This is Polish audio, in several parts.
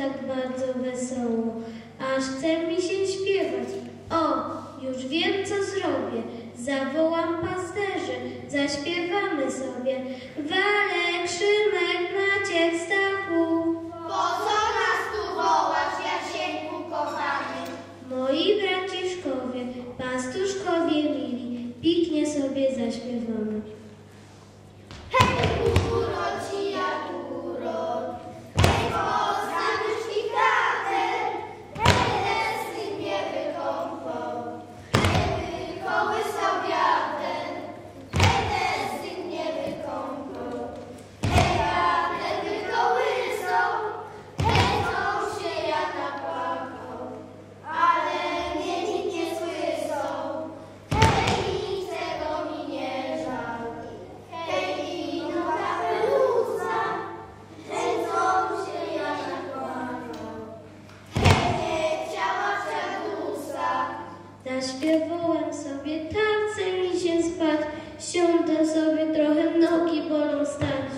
tak bardzo wesoło, aż chce mi się śpiewać. O, już wiem, co zrobię. Zawołam pasterzy, zaśpiewamy sobie. Walek, Szymek, Maciek, Stachu. Po co nas tu wołasz, Jasieńku kochany? Moi braciszkowie, pastuszkowie mili, pięknie sobie zaśpiewamy. Hej, góro, cija góro, hej, poznany szpitaler, hej, lesy mnie wykąpał, hej, wykołysał wiater, hej, lesy mnie wykąpał, hej, wiater wykołysał, hej, tą się ja napłakał, ale mnie nikt nie słyszał, hej, nikt tego mi nie żal. Hej, no kapelusa, hej, co się ja napłakał, hej, chciała czelusa. Zaśpiewałem sobie, tak chce mi się spać, siądę sobie trochę, nogi bolą stać.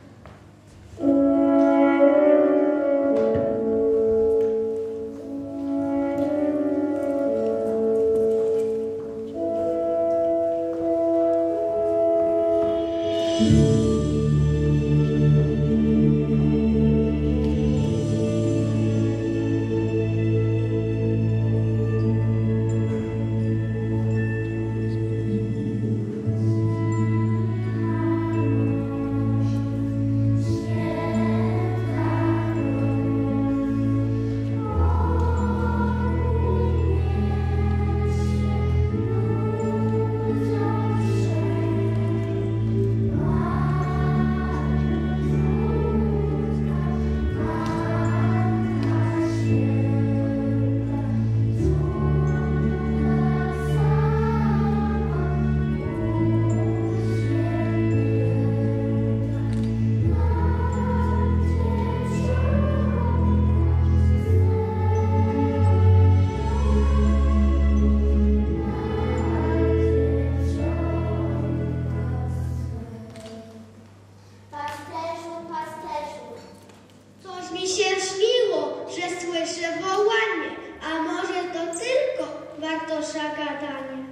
Pasterzu, pasterzu, coś mi się śniło, że słyszę wołanie, a może to tylko Bartosza gadanie.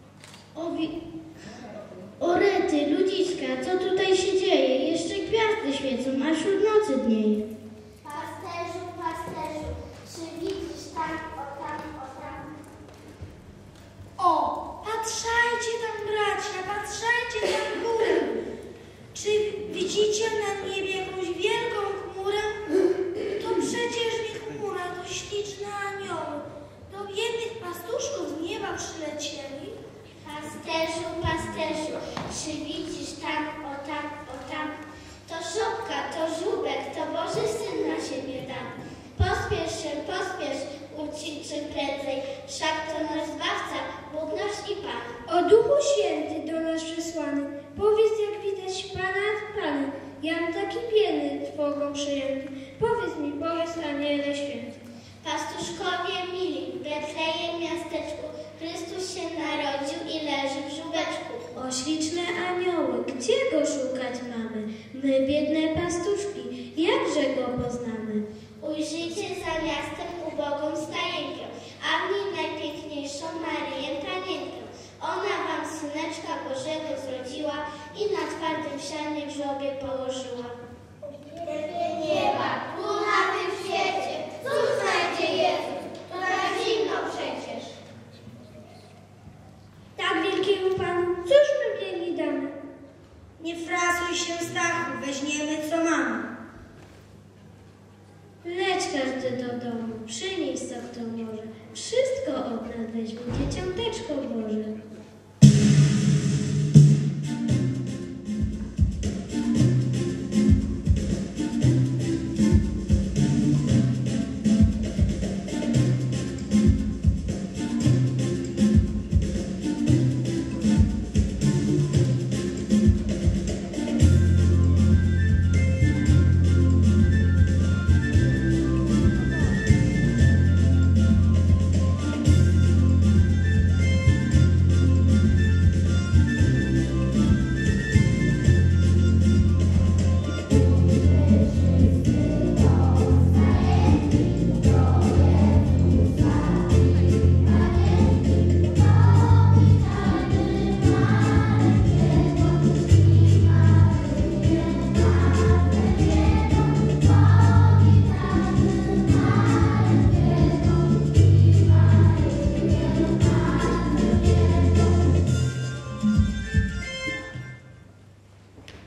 O rety, ludziska, co tutaj się dzieje? Jeszcze gwiazdy świecą, a wśród nocy dnieje. Pasterzu, pasterzu, czy widzisz tam, o tam, o tam? O, patrzajcie tam, bracia, patrzajcie tam w górę. Czy widzicie na niebie jakąś wielką chmurę? To przecież nie chmura, to śliczne anioły. Do biednych pastuszków z nieba przylecieli. Pasterzu, pasterzu, czy widzisz tam, o tam, o tam? To żubka, to żubek, to Boży Syn na siebie dam. Pospiesz się, pospiesz, uciń czym prędzej, wszak to nasz Zbawca, Bóg nasz i Pan. O Duchu Święty do nas przesłany, powiedz, jak widać Pana nad Panem. Jam taki biedny, Twogą przyjęty. Powiedz, Aniele Święty. Pastuszkowie mili, w Betlejem miasteczku, Chrystus się narodził i leży w żubeczku. O śliczne anioły, gdzie Go szukać mamy? My, biedne pastuszki, jakże Go poznamy? Ujrzyjcie za miastem ubogą stajenkę, a w niej najpiękniejszą Maryję Panienkę. Ona wam Syneczka Bożego zrodziła i na twardym sianie w żłobie położyła. Nieba, tu na tym świecie, cóż znajdzie Jezus? To tak zimno przecież. Tak wielkiemu Panu, cóż my biedni damy? Nie frasuj się, Stachu, weźmiemy co mamy. Leć każdy do domu, przynieś co kto może. Wszystko od nas weźmie, Dzieciąteczko Boże.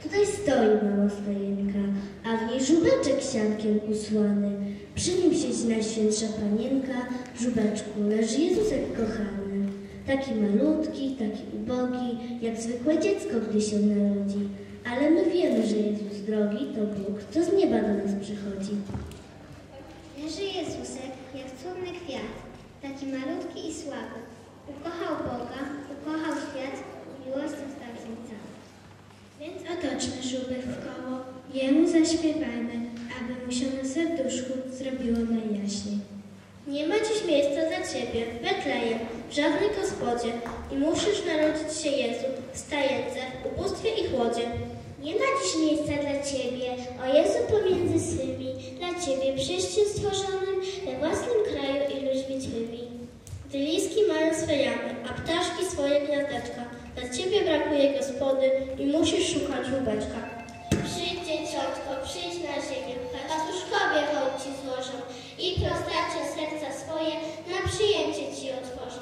Tutaj stoi mała stajenka, a w niej żubeczek siankiem usłany. Przy nim siedzi Najświętsza Panienka, w żubeczku leży Jezusek kochany. Taki malutki, taki ubogi, jak zwykłe dziecko, gdy się narodzi. Ale my wiemy, że Jezus drogi to Bóg, co z nieba do nas przychodzi. Leży Jezusek jak cudny kwiat, taki malutki i słaby. Ukochał Boga, ukochał świat, miłością stał się cały. Więc otoczmy żubek w koło, Jemu zaśpiewajmy, aby mu się na serduszku zrobiło najjaśniej. Nie ma dziś miejsca dla Ciebie, Betlejem, w żadnej gospodzie i musisz narodzić się Jezu w stajence, ubóstwie i chłodzie. Nie ma dziś miejsca dla Ciebie, o Jezu pomiędzy swymi, dla Ciebie przyjściem stworzonym we własnym kraju i ludźmi Twymi. Gdy liski mają swe jamy, a ptaszki swoje gniazdeczka, dla Ciebie brakuje gospody i musisz szukać żubeczka. Przyjdź, dzieciątko, przyjdź na ziemię, patuszkowie hołd Ci złożą i prostacie serca swoje na przyjęcie Ci otworzą.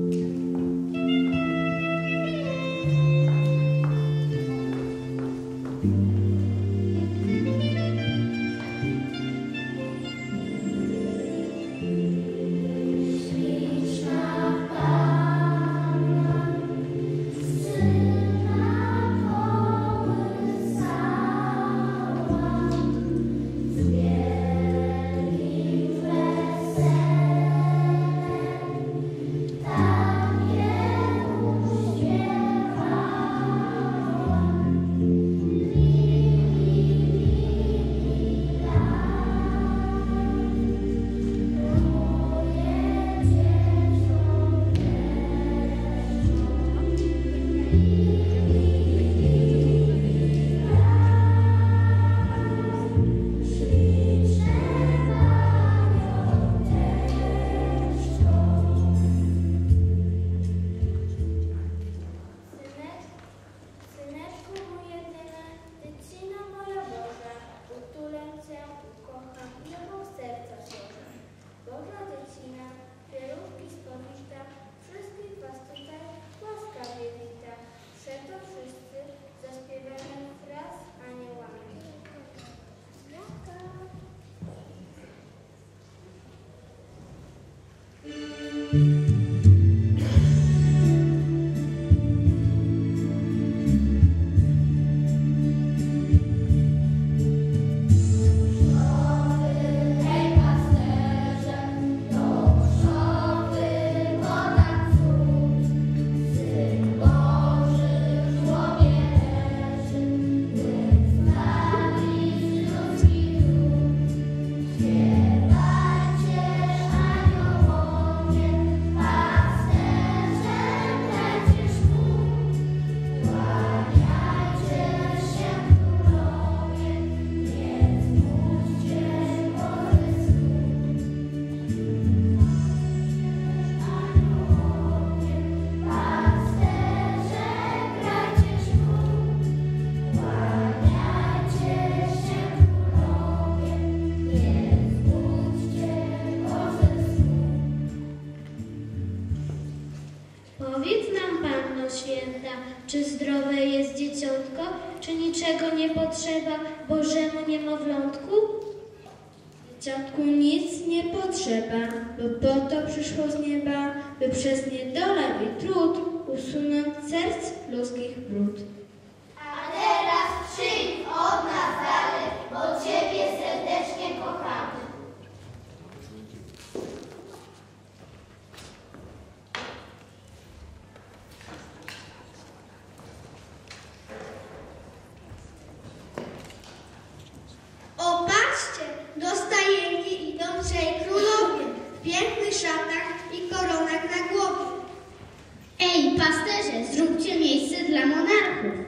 Powiedz nam, Panno Święta, czy zdrowe jest dzieciątko, czy niczego nie potrzeba Bożemu niemowlątku? Dzieciątku nic nie potrzeba, bo po to przyszło z nieba, by przez niedolę i trud usunąć serc ludzkich brud. A teraz przyjdź od nas dalej, bo Ciebie serdecznie kochamy. O, patrzcie, do stajenki idą trzej królowie w pięknych szatach i koronach na głowie. Ej, pasterze, zróbcie miejsce dla monarchów.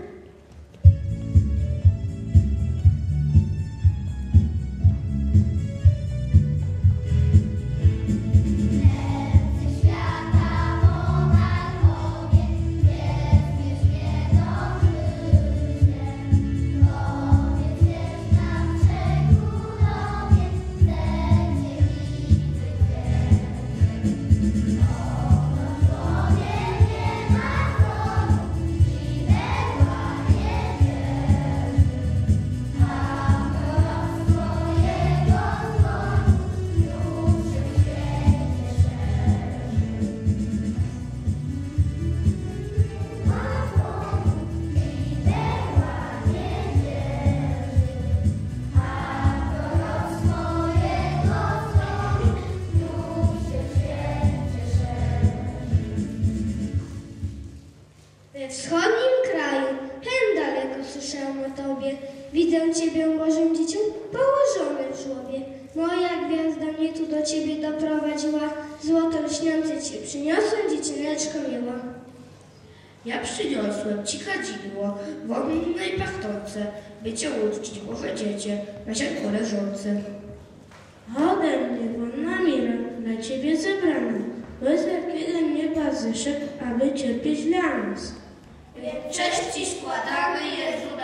o Tobie. Widzę Ciebie Bożym dzieciom położonym w żłobie. Moja gwiazda mnie tu do Ciebie doprowadziła. Złoto lśniące Ci przyniosłem, dziecięneczko miła. Ja przyniosłem Ci kadzidło, wonne i pachnące, by Cię uczcić, Boże dziecię, na sianku leżące. Ode mnie wonna mira, dla Ciebie zebrana, bez jakiego nieba zeszedł, aby cierpieć dla nas. Cześć Ci składamy, Jezu